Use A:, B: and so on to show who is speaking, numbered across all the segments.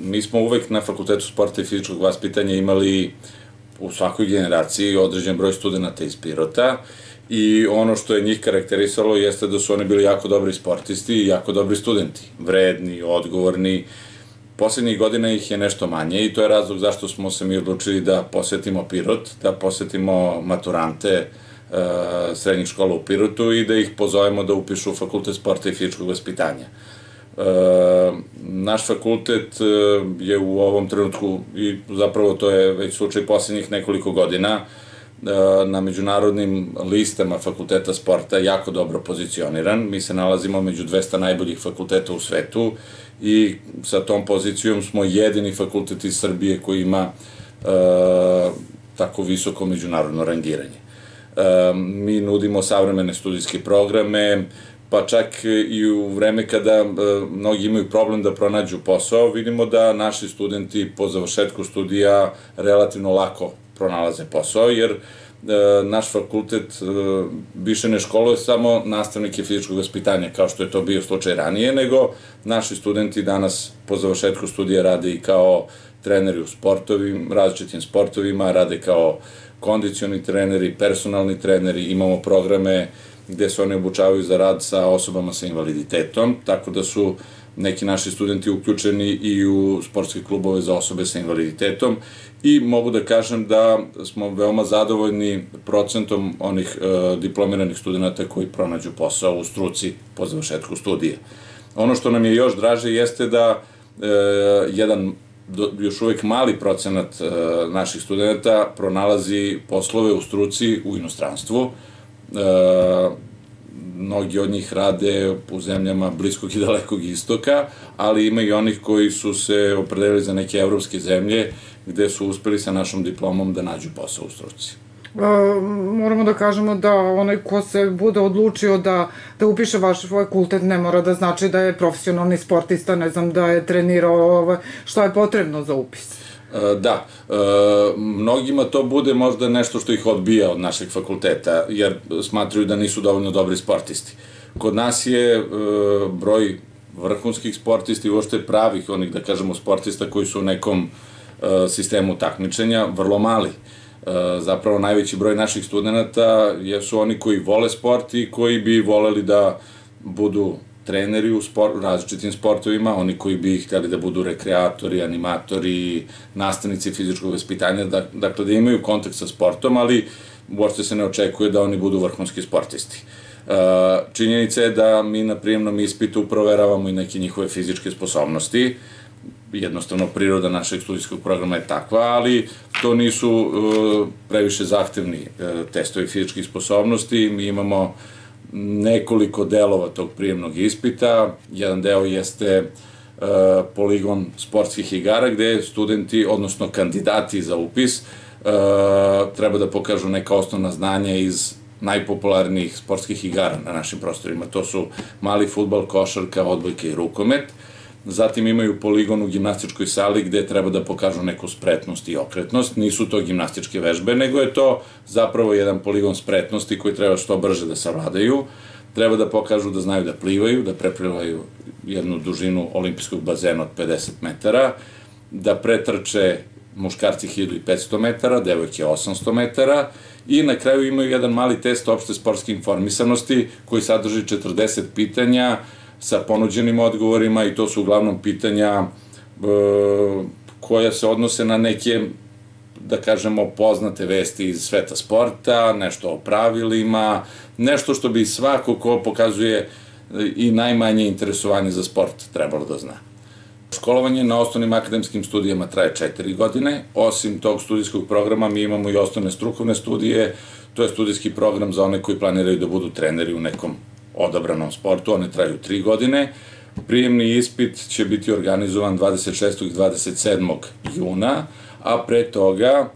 A: Mi smo uvek na Fakultetu sporta i fizičkog vaspitanja imali u svakoj generaciji određen broj studenta iz Pirota i ono što je njih karakterisalo jeste da su oni bili jako dobri sportisti i jako dobri studenti, vredni, odgovorni. Poslednjih godina ih je nešto manje i to je razlog zašto smo se mi odlučili da posetimo Pirot, da posetimo maturante srednjih škola u Pirotu i da ih pozovemo da upišu Fakultet sporta i fizičkog vaspitanja. Naš fakultet je u ovom trenutku, i zapravo to je već slučaj poslednjih nekoliko godina, na međunarodnim listama fakulteta sporta jako dobro pozicioniran. Mi se nalazimo među 200 najboljih fakulteta u svetu i sa tom pozicijom smo jedini fakultet iz Srbije koji ima tako visoko međunarodno rangiranje. Mi nudimo savremene studijske programe, pa čak i u vreme kada mnogi imaju problem da pronađu posao, vidimo da naši studenti po završetku studija relativno lako pronalaze posao, jer naš fakultet više ne školuje samo nastavnike fizičkog vaspitanja, kao što je to bio slučaj ranije, nego naši studenti danas po završetku studija rade i kao treneri u različitim sportovima, rade kao kondicioni treneri, personalni treneri, imamo programe gde se oni obučavaju za rad sa osobama sa invaliditetom, tako da su neki naši studenti uključeni i u sportske klubove za osobe sa invaliditetom i mogu da kažem da smo veoma zadovoljni procentom onih diplomiranih studenta koji pronađu posao u struci po završetku studija. Ono što nam je još draže jeste da jedan još uvek mali procenat naših studenta pronalazi poslove u struci u inostranstvu. Mnogi od njih rade u zemljama Bliskog i Dalekog istoka, ali ima i onih koji su se opredelili za neke evropske zemlje gde su uspeli sa našom diplomom da nađu posao u struci.
B: Moramo da kažemo da onaj ko se bude odlučio da upiše vaš fakultet ne mora da znači da je profesionalni sportista, ne znam, da je trenirao, šta je potrebno za upis.
A: Da, mnogima to bude možda nešto što ih odbija od našeg fakulteta, jer smatraju da nisu dovoljno dobri sportisti. Kod nas je broj vrhunskih sportisti, uopšte pravih, onih, da kažemo, sportista koji su u nekom sistemu takmičenja, vrlo mali. Zapravo najveći broj naših studenta su oni koji vole sport i koji bi voleli da budu treneri u različitim sportovima, oni koji bi hteli da budu rekreatori, animatori, nastavnici fizičkog vaspitanja, dakle da imaju kontakt sa sportom, ali uopšte se ne očekuje da oni budu vrhunski sportisti. Činjenica je da mi na prijemnom ispitu proveravamo i neke njihove fizičke sposobnosti, jednostavno priroda našeg studijskog programa je takva, ali to nisu previše zahtevni testovi fizičkih sposobnosti. Mi imamo nekoliko delova tog prijemnog ispita. Jedan deo jeste poligon sportskih igara gde studenti, odnosno kandidati za upis, treba da pokažu neka osnovna znanja iz najpopularnijih sportskih igara na našim prostorima. To su mali fudbal, košarka, odbojka i rukomet. Zatim imaju poligon u gimnastičkoj sali gde treba da pokažu neku spretnost i okretnost. Nisu to gimnastičke vežbe, nego je to zapravo jedan poligon spretnosti koji treba što brže da savladaju. Treba da pokažu da znaju da plivaju, da preplivaju jednu dužinu olimpijskog bazena od 50 metara, da pretrče muškarci 1500 metara, devojke 800 metara i na kraju imaju jedan mali test opšte sportske informisanosti koji sadrži 40 pitanja sa ponuđenim odgovorima i to su uglavnom pitanja koja se odnose na neke, da kažemo, poznate vesti iz sveta sporta, nešto o pravilima, nešto što bi svako ko pokazuje i najmanje interesovanje za sport trebalo da zna. Školovanje na osnovnim akademskim studijama traje 4 godine. Osim tog studijskog programa mi imamo i osnovne strukovne studije, to je studijski program za one koji planiraju da budu treneri u nekom odabranom sportu, one traju 3 godine. Prijemni ispit će biti organizovan 26. i 27. juna, a pre toga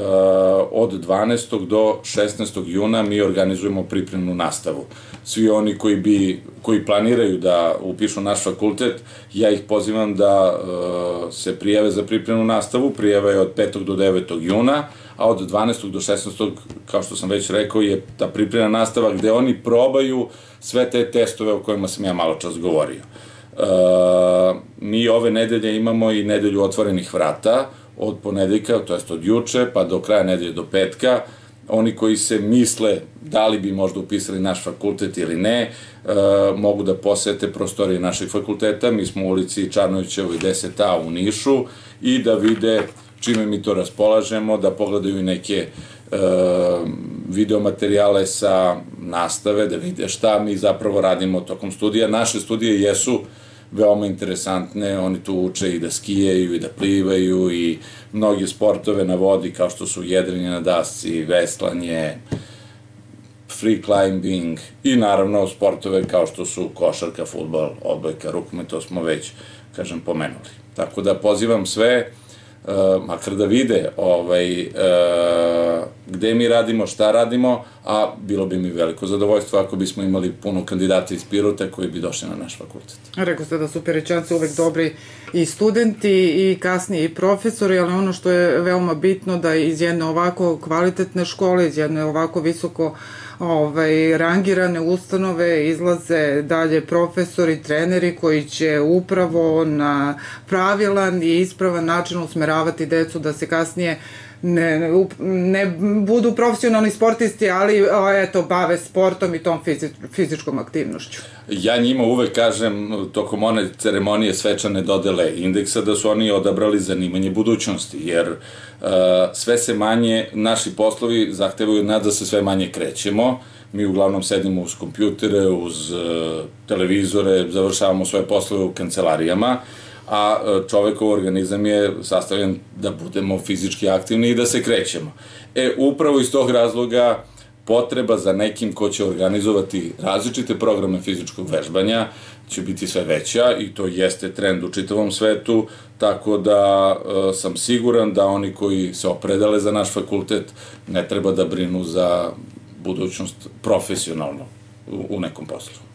A: od 12. do 16. juna mi organizujemo pripremnu nastavu. Svi oni koji planiraju da upišu naš fakultet, ja ih pozivam da se prijave za pripremnu nastavu. Prijava je od 5. do 9. juna, a od 12. do 16. kao što sam već rekao je ta pripremna nastava gde oni probaju sve te testove o kojima sam ja malo čas govorio. Mi ove nedelje imamo i nedelju otvorenih vrata, od ponedeljka, to jest od juče, pa do kraja nedelje do petka. Oni koji se misle da li bi možda upisali naš fakultet ili ne, mogu da posete prostorije našeg fakulteta. Mi smo u ulici Čarnovićevoj 10A u Nišu i da vide čime mi to raspolažemo, da pogledaju i neke videomaterijale sa nastave, da vide šta mi zapravo radimo tokom studija. Naše studije jesu veoma interesantne, oni tu uče i da skijaju i da plivaju i mnoge sportove na vodi kao što su jedrenje na dasci, veslanje, free climbing i naravno sportove kao što su košarka, fudbal, odbojka, rukomet, to smo već, kažem, pomenuli. Tako da pozivam sve, makar da vide gde mi radimo, šta radimo, a bilo bi mi veliko zadovoljstvo ako bismo imali puno kandidata iz Pirota koji bi došli na naš fakultet.
B: Rekao ste da su Piroćanci uvek dobri i studenti i kasnije i profesori, ali ono što je veoma bitno da iz jedne ovako kvalitetne škole, iz jedne ovako visoko rangirane ustanove izlaze dalje profesori, treneri koji će upravo na pravilan i ispravan način usmeravati decu da se kasnije ne budu profesionalni sportisti, ali eto, bave sportom i tom fizičkom aktivnošću.
A: Ja njima uvek kažem, tokom one ceremonije svečane dodele indeksa, da su oni odabrali zanimanje budućnosti, jer sve se manje, naši poslovi zahtevaju nas da se sve manje krećemo. Mi uglavnom sedimo uz kompjutere, uz televizore, završavamo svoje poslove u kancelarijama, a čovekov organizam je sastavljen da budemo fizički aktivni i da se krećemo. Upravo iz tog razloga potreba za nekim ko će organizovati različite programe fizičkog vežbanja će biti sve veća i to jeste trend u čitavom svetu, tako da sam siguran da oni koji se opredele za naš fakultet ne treba da brinu za budućnost profesionalno u nekom poslu.